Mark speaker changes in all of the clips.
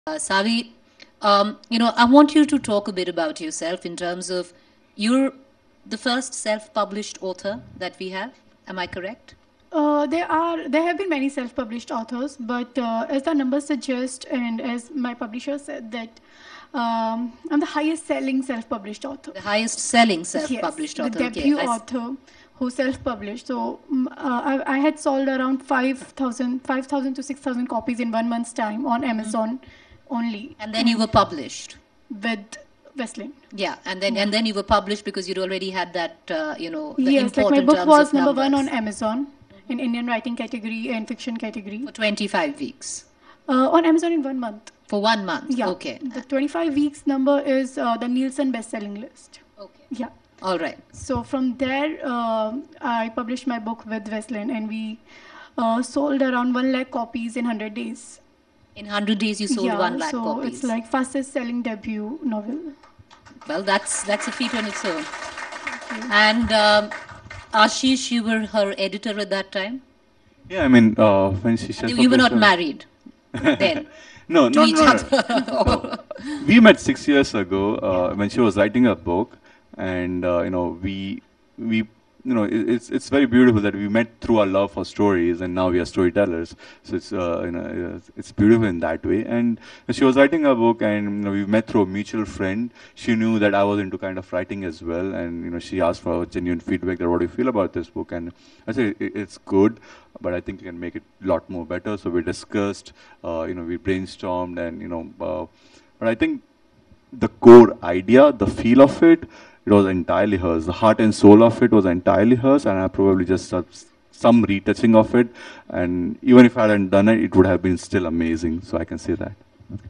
Speaker 1: Savi, I want you to talk a bit about yourself in terms of you're the first self-published author that we have. Am I correct?
Speaker 2: There have been many self-published authors, but as the numbers suggest, and as my publisher said, that I'm the highest-selling self-published author.
Speaker 1: The highest selling
Speaker 2: Yes,
Speaker 1: self-published
Speaker 2: the
Speaker 1: author. Okay.
Speaker 2: debut author who self-published. So I had sold around 5,000 to 6,000 copies in 1 month's time on Amazon only.
Speaker 1: And then you were published.
Speaker 2: With Wesleyan.
Speaker 1: Yeah, and then you were published because you'd already had that, the
Speaker 2: Yes, like my
Speaker 1: important
Speaker 2: book
Speaker 1: terms
Speaker 2: was
Speaker 1: of
Speaker 2: number one
Speaker 1: numbers
Speaker 2: on Amazon in Indian writing category and fiction category.
Speaker 1: for 25 weeks.
Speaker 2: On Amazon in 1 month.
Speaker 1: For 1 month.
Speaker 2: Yeah.
Speaker 1: Okay.
Speaker 2: The 25 weeks number is the Nielsen best-selling list.
Speaker 1: Okay.
Speaker 2: Yeah.
Speaker 1: All right.
Speaker 2: So from there, I published my book with Wesleyan, and we sold around 1 lakh copies in 100 days.
Speaker 1: In 100 days, you sold 1 lakh
Speaker 2: so
Speaker 1: copies.
Speaker 2: it's like fastest-selling debut novel.
Speaker 1: Well, that's a feat on its own. And Ashish, you were her editor at that time?
Speaker 3: Yeah, I mean, when she said...
Speaker 1: You were not married then?
Speaker 3: No,
Speaker 1: to
Speaker 3: no,
Speaker 1: each
Speaker 3: no,
Speaker 1: other.
Speaker 3: no. We met 6 years ago when she was writing a book, and we it's very beautiful that we met through our love for stories, and now we are storytellers. So it's beautiful in that way. And she was writing a book, and we met through a mutual friend. She knew that I was into kind of writing as well, and she asked for genuine feedback that what do you feel about this book, and I said it's good, but I think you can make it a lot more better. So we discussed, we brainstormed, and but I think the core idea, the feel of it was entirely hers. The heart and soul of it was entirely hers, and I probably just some retouching of it. And even if I hadn't done it, it would have been still amazing. So I can say that.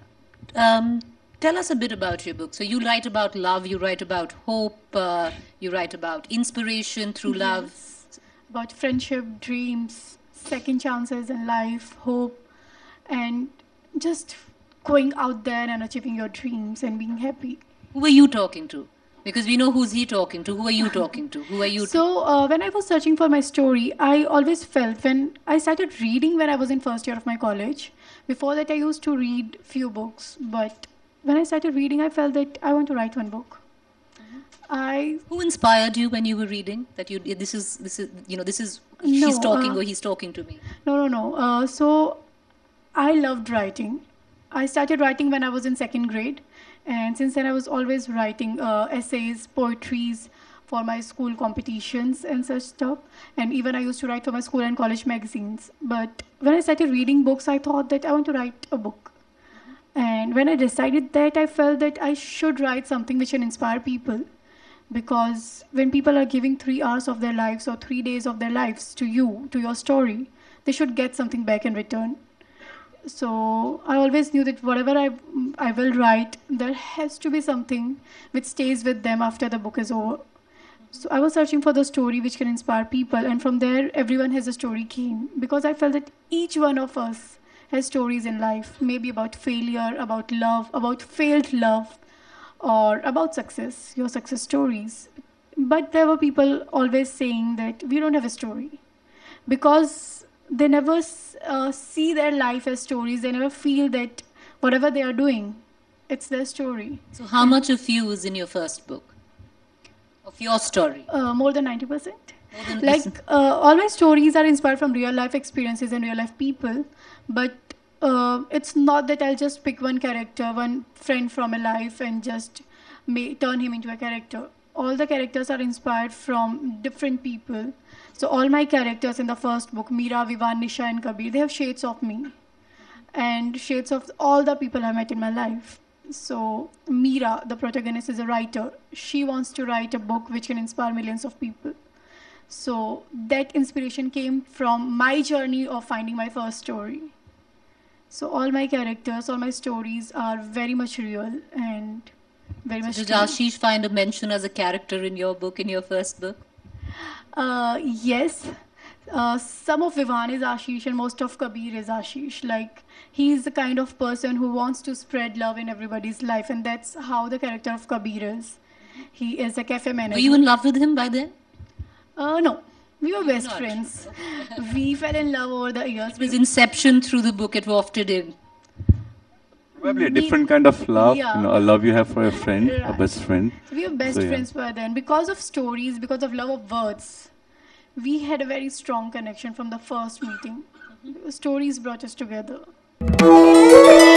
Speaker 1: Tell us a bit about your book. So you write about love, you write about hope, you write about inspiration through love.
Speaker 2: About friendship, dreams, second chances in life, hope, and just going out there and achieving your dreams and being happy.
Speaker 1: Who are you talking to? Because we know who's he talking to. Who are you talking to? Who are you?
Speaker 2: So when I was searching for my story, I always felt when I started reading when I was in first year of my college. Before that, I used to read few books, but when I started reading, I felt that I want to write one book.
Speaker 1: Who inspired you when you were reading that this is she's talking or he's talking to me?
Speaker 2: No. So I loved writing. I started writing when I was in second grade, and since then I was always writing essays, poetries for my school competitions and such stuff. And even I used to write for my school and college magazines. But when I started reading books, I thought that I want to write a book. And when I decided that, I felt that I should write something which can inspire people. Because when people are giving 3 hours of their lives or 3 days of their lives to you, to your story, they should get something back in return. So I always knew that whatever I will write, there has to be something which stays with them after the book is over. So I was searching for the story which can inspire people, and from there, everyone has a story came. Because I felt that each one of us has stories in life, maybe about failure, about love, about failed love, or about success, your success stories. But there were people always saying that we don't have a story. Because they never see their life as stories. They never feel that whatever they are doing, it's their story.
Speaker 1: So how much of you is in your first book? Of your story?
Speaker 2: More than 90%. Like, all my stories are inspired from real life experiences and real life people. But it's not that I'll just pick one character, one friend from a life and just turn him into a character. All the characters are inspired from different people. So all my characters in the first book, Meera, Vivan, Nisha and Kabir, they have shades of me. And shades of all the people I met in my life. So Meera, the protagonist, is a writer. She wants to write a book which can inspire millions of people. So that inspiration came from my journey of finding my first story. So all my characters, all my stories are very much real and very much
Speaker 1: Did
Speaker 2: true.
Speaker 1: Ashish find a mention as a character in your book, in your first book?
Speaker 2: Yes. Some of Vivan is Ashish and most of Kabir is Ashish. Like, he's the kind of person who wants to spread love in everybody's life, and that's how the character of Kabir is. He is a cafe manager.
Speaker 1: Were you in love with him by then?
Speaker 2: No. We were best
Speaker 1: Not.
Speaker 2: friends. We fell in love over the years.
Speaker 1: It was inception through the book, it wafted in.
Speaker 3: Probably a
Speaker 2: Me,
Speaker 3: different kind of love,
Speaker 2: yeah,
Speaker 3: a love you have for a friend, a
Speaker 2: right.
Speaker 3: best friend.
Speaker 2: So we were
Speaker 3: So
Speaker 2: best
Speaker 3: yeah.
Speaker 2: friends by then. Because of stories, because of love of words, we had a very strong connection from the first meeting. Stories brought us together.